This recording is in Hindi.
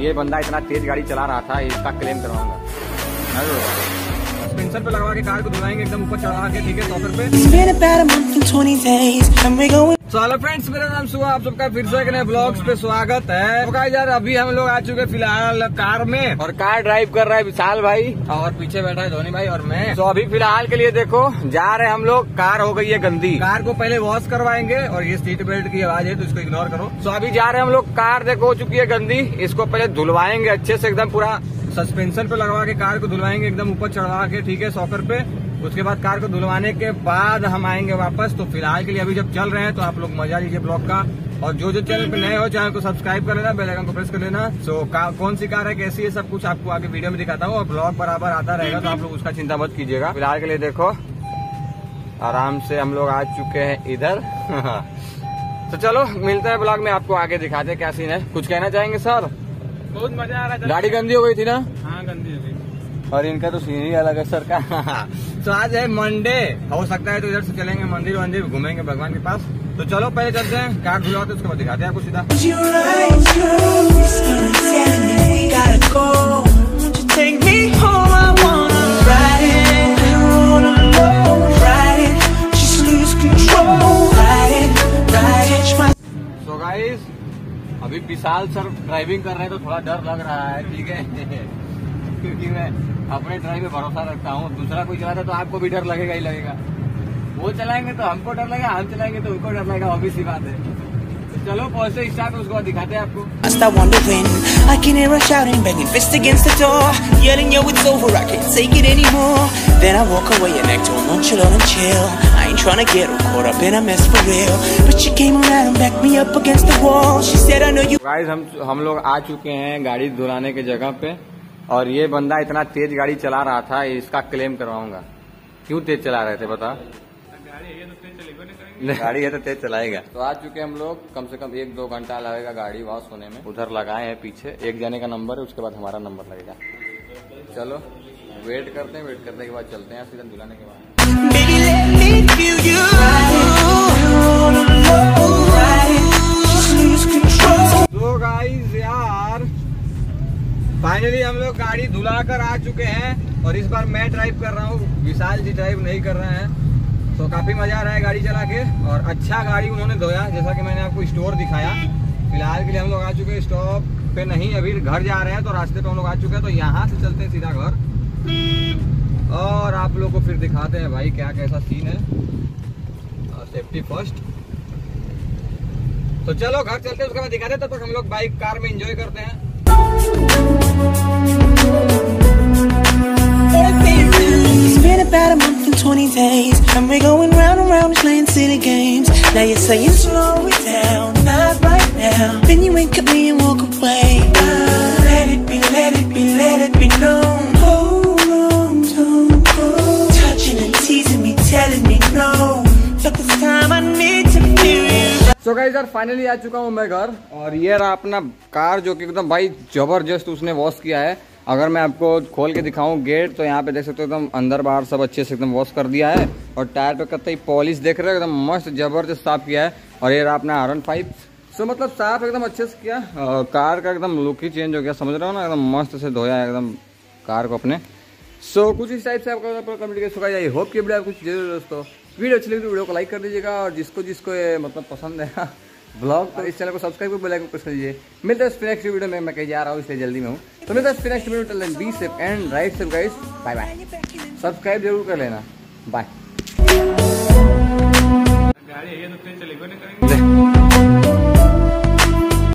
ये बंदा इतना तेज गाड़ी चला रहा था, इसका क्लेम करवाऊंगा। सस्पेंशन पे लगवा के कार को धुलाएंगे एकदम ऊपर चढ़ा के, ठीक है 100 रुपए। हेलो फ्रेंड्स, मेरा नाम सुहा, आप सबका फिर से एक नए ब्लॉग्स पे स्वागत है। तो यार अभी हम लोग आ चुके फिलहाल कार में, और कार ड्राइव कर रहा है विशाल भाई, और पीछे बैठा है धोनी भाई और मैं। तो अभी फिलहाल के लिए देखो जा रहे हैं हम लोग, कार हो गई है गंदी, कार को पहले वॉश करवाएंगे। और ये सीट बेल्ट की आवाज है तो इसको इग्नोर करो। तो अभी जा रहे हैं हम लोग, कार देखो हो चुकी है गंदी, इसको पहले धुलवाएंगे अच्छे से, एकदम पूरा सस्पेंशन पे लगवा के कार को धुलवाएंगे एकदम ऊपर चढ़वा के, ठीक है 100 रुपए। उसके बाद कार को धुलवाने के बाद हम आएंगे वापस। तो फिलहाल के लिए अभी जब चल रहे हैं तो आप लोग मजा लीजिए ब्लॉग का, और जो चैनल पे नए हो चैनल को सब्सक्राइब कर लेना, बेल आइकन को प्रेस कर लेना। सो कौन सी कार है, कैसी है, सब कुछ आपको आगे वीडियो में दिखाता हूँ, और ब्लॉग बराबर आता रहेगा, तो आप लोग उसका चिंता मत कीजिएगा। फिलहाल के लिए देखो आराम से हम लोग आ चुके हैं इधर। तो चलो मिलते हैं ब्लॉग में, आपको आगे दिखाते हैं क्या सीन है। कुछ कहना चाहेंगे सर? बहुत मजा आ रहा है। गाड़ी गंदी हो गई थी ना? हाँ गंदी हो गई, और इनका तो सीन ही अलग है सर का। तो आज है मंडे, हो सकता है तो इधर से चलेंगे मंदिर वंदिर, घूमेंगे भगवान के पास। तो चलो पहले चलते हैं, कार धुलवाते उसके बाद दिखाते हैं आपको सीधा। So guys, अभी विशाल सर ड्राइविंग कर रहे हैं तो थोड़ा डर लग रहा है, ठीक है। क्योंकि मैं अपने ड्राइव में भरोसा रखता हूँ, दूसरा कोई चलाता तो आपको भी डर लगेगा ही लगेगा। वो चलाएंगे तो हमको डर लगेगा, हम चलाएंगे तो उनको डर लगेगा, ऑब्वियस सी बात है। तो चलो पहुंचे स्टार्ट, उसके बाद दिखाते हैं आपको। गाइस हम लोग आ चुके हैं गाड़ी धुलाने की जगह पे, और ये बंदा इतना तेज गाड़ी चला रहा था, इसका क्लेम करवाऊंगा। क्यों तेज चला रहे थे बता? गाड़ी है तो तेज चलाएगा। तो आ चुके हम लोग, कम से कम 1-2 घंटा लगेगा गाड़ी वॉश होने में। उधर लगाए हैं पीछे, एक जने का नंबर है, उसके बाद हमारा नंबर लगेगा। चलो वेट करते हैं, वेट करने के बाद चलते हैं सीधे धुलाने के बाद। तो गाइस यार फाइनली हम लोग गाड़ी धुला कर आ चुके हैं, और इस बार मैं ड्राइव कर रहा हूँ, विशाल जी ड्राइव नहीं कर रहे हैं। तो काफी मजा आ रहा है गाड़ी चला के, और अच्छा गाड़ी उन्होंने धोया, जैसा कि मैंने आपको स्टोर दिखाया। फिलहाल के लिए हम लोग आ चुके हैं स्टॉप पे, नहीं अभी घर जा रहे हैं, तो रास्ते पे हम लोग आ चुके हैं। तो यहाँ से चलते हैं सीधा घर, और आप लोग को फिर दिखाते हैं भाई क्या कैसा सीन है, सेफ्टी फर्स्ट। तो चलो घर चलते हैं, उसके बाद दिखाते हैं। तब तक हम लोग बाइक कार में एंजॉय करते हैं। It's been about a month and 20 days, and we're going round and round playing silly games. Now you're saying slow it down, not right now. Then you wink at me and walk away. Let it be, let it be, let it be known. Hold on, don't go. Touching and teasing me, telling me no, but this time I need to feel you. So guys यार फाइनली आ चुका हूँ मैं घर, और ये रहा अपना कार, जो कि एकदम भाई जबरदस्त उसने वॉश किया है। अगर मैं आपको खोल के दिखाऊं गेट, तो यहाँ पे देख सकते हो एकदम अंदर बाहर सब अच्छे से एकदम वॉश कर दिया है, और टायर पे कतई पॉलिश देख रहे हो, एकदम मस्त जबरदस्त साफ किया है। और ये रहा अपना R15, सो मतलब साफ एकदम अच्छे से किया, और कार का एकदम लुक ही चेंज हो गया, समझ रहे हो ना, एकदम मस्त से धोया है एकदम कार को अपने। सो कुछ इस टाइप से आपको कमेंट कर, आई होप कि वीडियो आपको कुछ जरूर दोस्तों। वीडियो अच्छी लगी तो वीडियो को लाइक कर दीजिएगा, और जिसको ये मतलब पसंद है ब्लॉग, तो इस चैनल को सब्सक्राइब कर बेल आइकन प्रेस कर दीजिए। मिलते हैं नेक्स्ट वीडियो में, मैं कहीं जा रहा हूँ इसलिए जल्दी में हूँ। तो मिलते हैं next video, till then be safe and right safe guys, bye bye. Subscribe जरूर कर लेना, बाय। गाड़ी है तो तेज चलेगा नहीं करेंगे।